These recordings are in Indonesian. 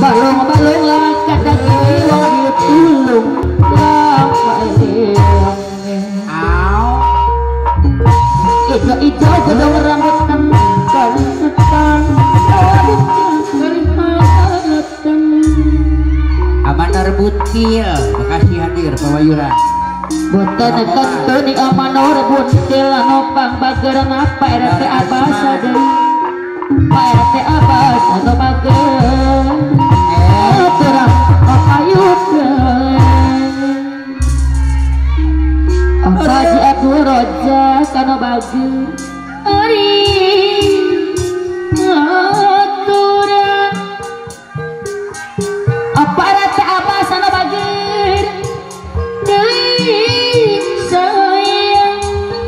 balong lah kata kilo ditulung ijo gedong rambut ketan Amanor Butil makasih hadir pawayuran boten kentuni Amanor Butil nopang bageran apa RT abasa deui RT abasa no bageran terang apayut Haji Abdul Roja kana bagi ari aturan apa rata apa sana bagi deui sayang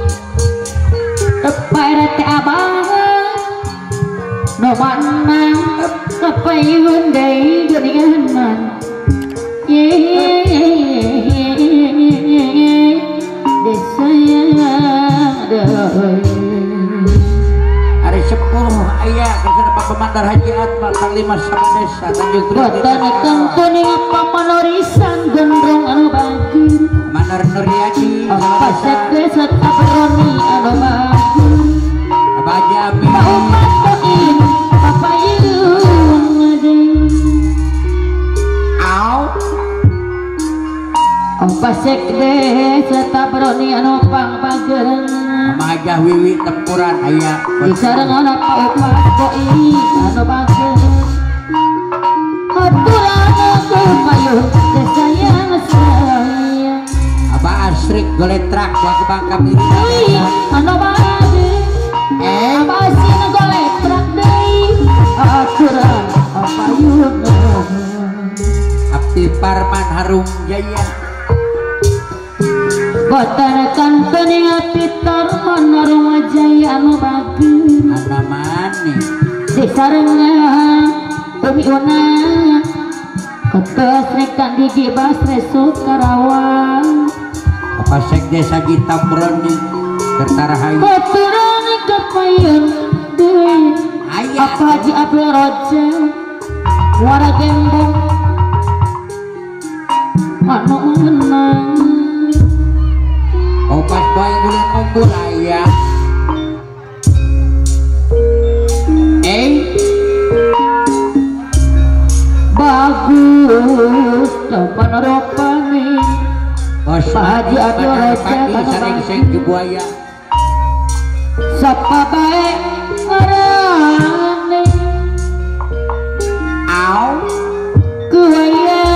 apa rata abang no manang kapayun deui geuningan hari 10 ayah kerja Pak Pemantar Haji Atma Panglima Sabang Desa Tanjung Priok boten kentuni pamanorisan gendrong anu bagi Manor Nuryadi apa sekde satabroni anu bagi Abaja Amin paumat koin papayun Au apa sekde satabroni anu pangpageran Majah Wiwi Tempuran ayah di sareng ana paumat koin anu bagi aturan aku payun sayang sayang Aba Asrik Goletrak Bang Bangka deui anu bagi apa sih goletrak deui aturan payun Abdi Parman Harum Jaya boten kantuni Pitar Manarung Jaya anu bagi Ana mani di sarengan umi una ketos rekan di Basre Sukarawang Apa Sekde Sagita Broni Kertarahayu aturan kapayun deui ayah apa Haji Abdul Roja muara gembong anu menang Opas boy bulan ombur ayah bagus teman ropani Bos Pak Haji Abdul Roja sering buaya sapa bae arane Au kuaya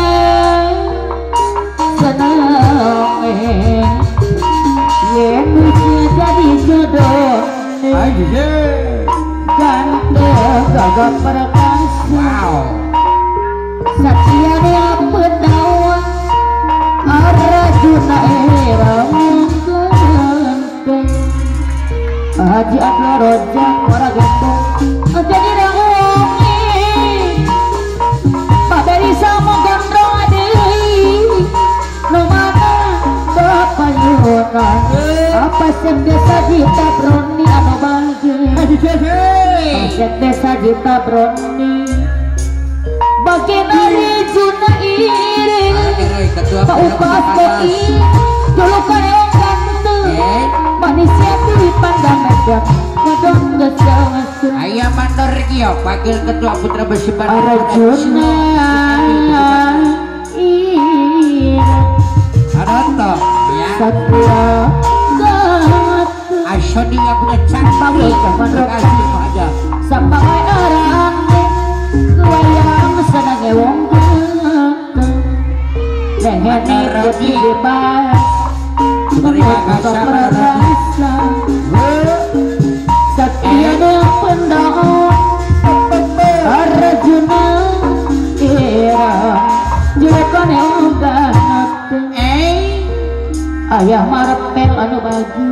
seneng yen bisa jadi jodoh ganteng gagah perkasa wow Satya dia pedawa Arjuna irama ganteng Haji Abdul Roja muara gembong jadi rangungi paberi sama gondrong adeui no mana bapayunan apa sendesa ditabroni anu bagi sendesa ditabroni bagi nari Juna iring Pak Upas Koi julukan yang ganteng manisnya dipandang medang ngedong gesang ayah Mandor Kio Wakil Ketua Putra Besiban Arjuna iring Haroto ya Satya sangat Asyodi yang punya cantang kasih aja sampai orang wayang senang wong nengeni putih bebas terima kasih perasa Satya yang pendahon Arjuna ira julukan yang ganteng ayah marpel anu bagi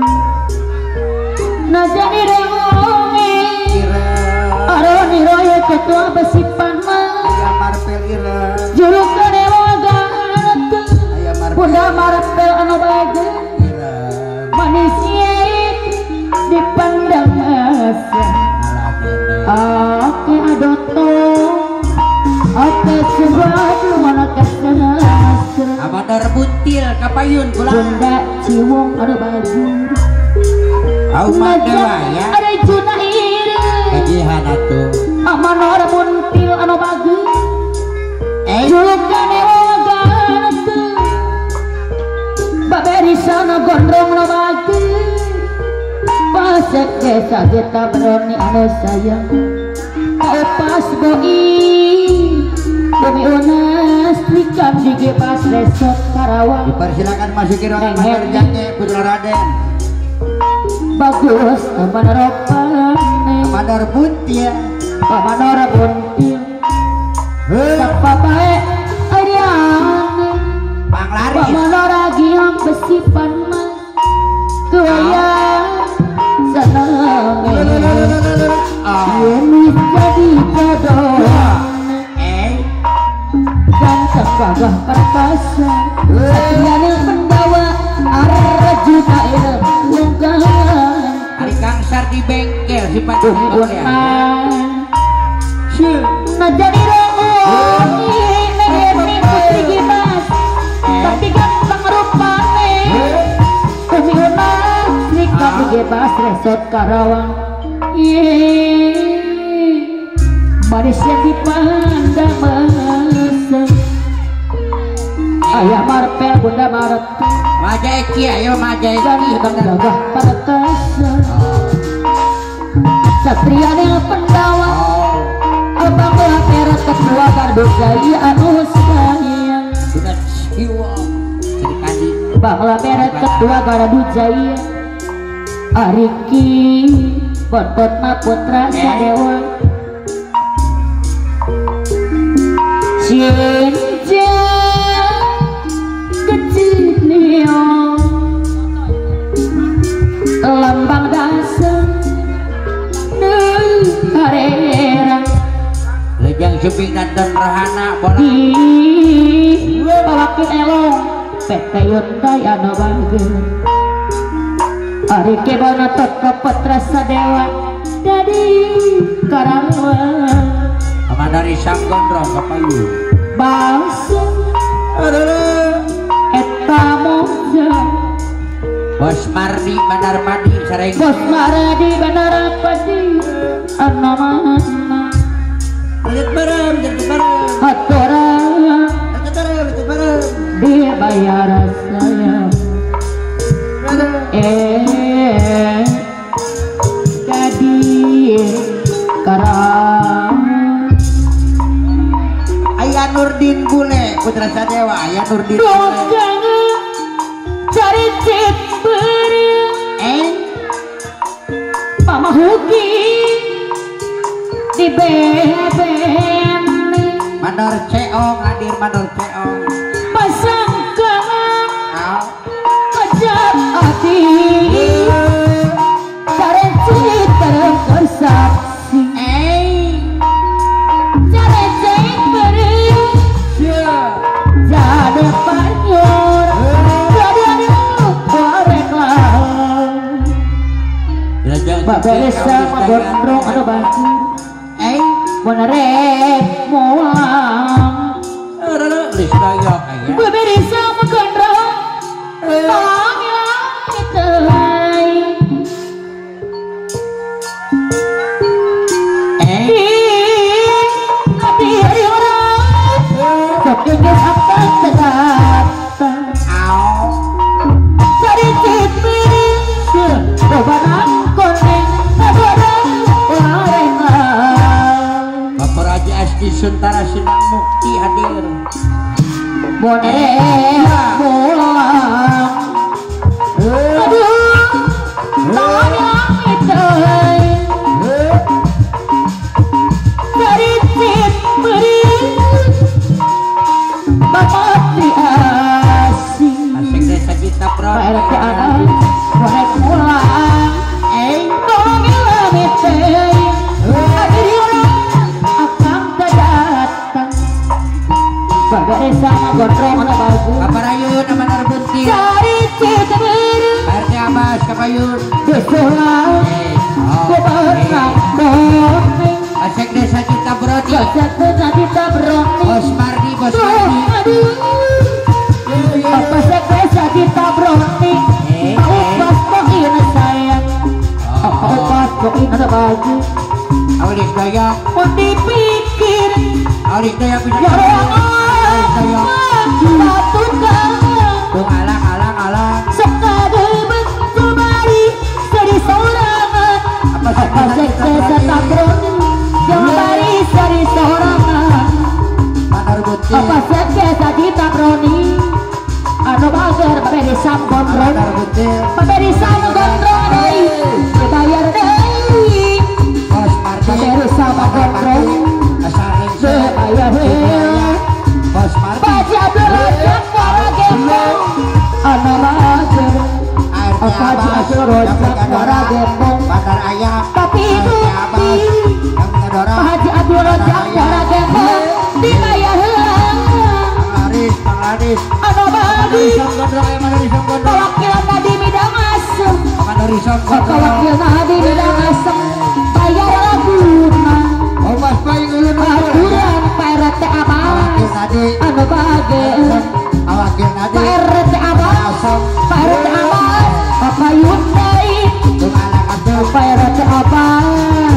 najani rengongi aroni royo ketua besipan mah ayah Marpel Ira julukan yang ganteng bunda marpel anu bagi Ira manisnya dipandang asa ake adoto ake Abadar buntil kapayun pulang. Bunda Ciwung ada baju. Aumat dewa ya. Ada Junair. Kajihan atuh. Amanor buntil anu bagus. Julukane ogan teu. Baberi sana gondrong anu bagus. Pasek desa kita berani anu sayang. Pas boi demi unas likan di gepas resort Karawang. Dipersilakan masuki ruangan Mandar Jatnya Putra Raden. Bagus Mandar Ropane Mandar Buntil. Mandar Buntil Sapa bae ariane Panglaris Mandar giang besi panmas Tuaya senang ini jadi jodoh ganteng gagah perkasa Satria pendawa Arjuna lunggan Ari kangsar di bengkel si Pandu nah jadi rohoni ini putri gimas tapi ganteng rupane Umi unas nikah di gebas resort Karawang manisnya dipandang masa ayah marpel bunda maret Maja Eki ayo Maja dan Eki gagah perkasa Satria yang pendawa abang belah perak ketua kardu jaya anu sayang sudah siwa jadi kadi bangla perak ketua kardu jaya Ariki Bontot Putra Sadewa Cinta kecilnya lambang dasar negara lejang seping dan rahana bola di bawaki elong PT Hyundai anu bagus Ari kebana Toto Putra Sadewa dari Karawang dari sang gondrong kapayun bangsa eta moja Bos Mardi Bandar Padi sareng Bos Mardi Bandar Padi anu mana haturang dibayar saya jadi Karawang Ayah Nurdin Bule Putra Sadewa Ayah Nurdin Bule cari ciperi Mama Huki di beben Mandor Ceong hadir Mandor Ceong pasang kangen kejap hati cari ciperi tersaksi cari ciperi jadi panjur jadi goreng Mbak Beresa gondrong anu baju menerep muang Lisdoyok aya Mbak Beresa gondrong tolong langit terai hati hari orang sok ingin apa sedatan cari cipiri kebarang kuning kebarang warengan Bapak Raja Asti Suntara Sinang Mukti hadir monerep muang aduh tolong langit terai cari cipiri Bapak Triasi asik desa kita bro PRT anak Korek pulang tolong langit terai hadir orang akan terdatang Mbak Beresa gondrong anu bagus Bapak Rayun Mandar Buntil cari cipiri RT Abbas kapayun Desulang kebarang kuning asik desa kita bro Kejatuh kita berani Bos Adik daya mau dipikir Adik daya bisa ya Adik daya batu kang Tung alang sekadar betul bari seri sorangan Apa apa sekse setabron yang bari seri sorangan Panar butir apa sekse sagita broni anu bager baberi sam gondrong Panar butir baberi sam gondrong deui dibayar deui Bos Martin baberi sam gondrong Asaring dibayar deui Bos Martin baca berojak para gembong anu bager apa baca berojak para gembong Panar ayam tapi bukti Yang kedora Haji Abdul Rojak para gembong dibayar Panglaris Panglaris anu bagi Risam gondrong yang mana risam gondrong kawakilan tadi bidang asem Mana risam gondrong kawakilan tadi bidang asem bayar laguna Oh mas paling ulun aturan PRT Abbas tadi anu bagi Awakil tadi PRT Abbas PRT Abbas apa Hyundai Tung alang abdul PRT Abbas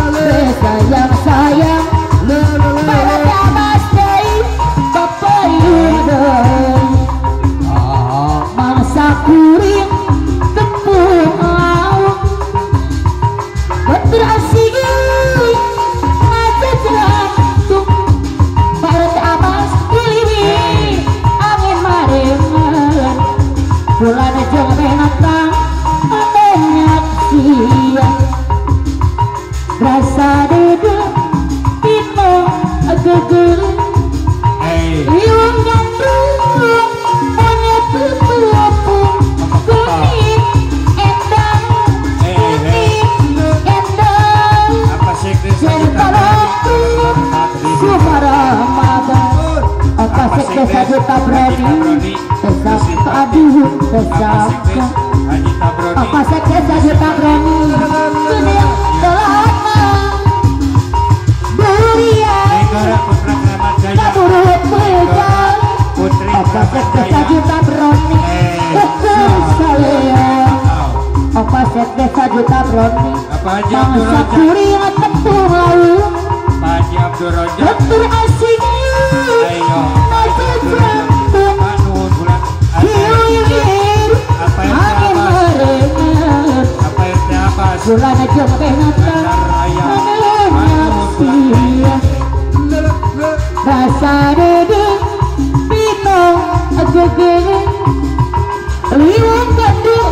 sayang PRT Abbas dei Bapak Hyundai mangsa kuring tepung awak betul asing ngajak jantung PRT Abbas iliwi angin marengan bulan jeung menatang banyak siang rasa dede pino gegel iung gandrung monyet pelupung kuning endang kuning endang Apa sekre centalokun sumaramadan apa sekte sajuta broni tesap aduh tesap Haji Tabroni apa sekte sajuta broni dunia telama durian Negara Putra Keramat Jaya kaburut pegang Putri apa Keramat sekte Jaya sajuta broni ukur salean apa sekte sajuta broni Apa Haji Abdul bangsa Rojak kuring tepung laut Pak Haji Abdul Rojak betul asing Ayo ngajak jantung Pak Nuhun bulan hilir Apa yang angin marengan Apa yang Abbas bulan jeung benatan banyak siang rasa dede pino gegel liwang gandung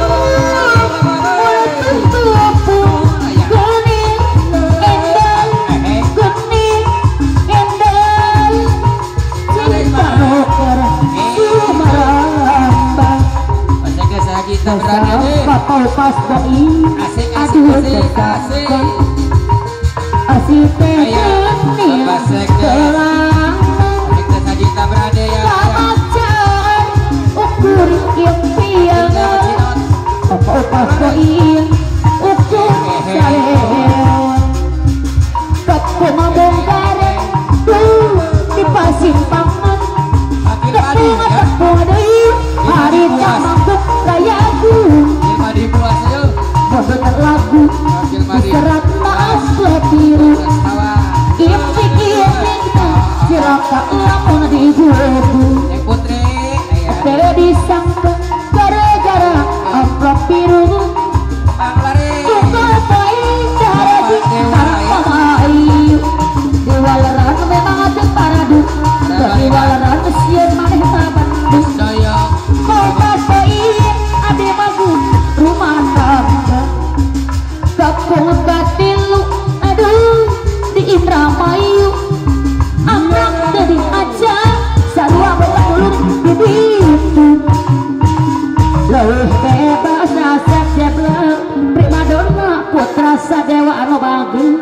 mulut pelupung kuning endang kuning endang cinta noker sumarambang Paseke Haji Tabroni Bapak pas doi Asik, asik, aduh asik, tetap asik. asik teh Ayo, gening Bapak Sekdes. telangan Sekre Haji Tabroni ya kamacaan ukur impian Bapak pas doi ukur salewan tepung bongkar di pasimpangan tepung tepung deui hari tamangkuk rayaku Ilma dibuas yuk bodoh lagu diserat maaf letiru impik-impikna siraka lamun dibubu Yang Putri teu disangka gara-gara amplop biru Panglaris tunggal poe daraji tarapamayu diwaleran memang ada paradu tapi waleran sieun maneh mah Bandung Jaya Kota Soin ade magu rumah tangga Kapung katilu aduh di Indramayu amrak jadi aja sarua belulur di ditu leuwih bebas asep jeblek primadona putra sadewa anu bagus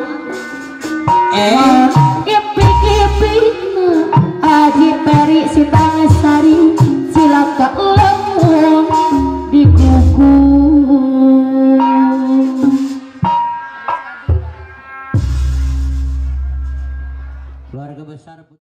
ipik-ipikna Haji Peri Sintangesari silaka lempung di kuku keluarga besar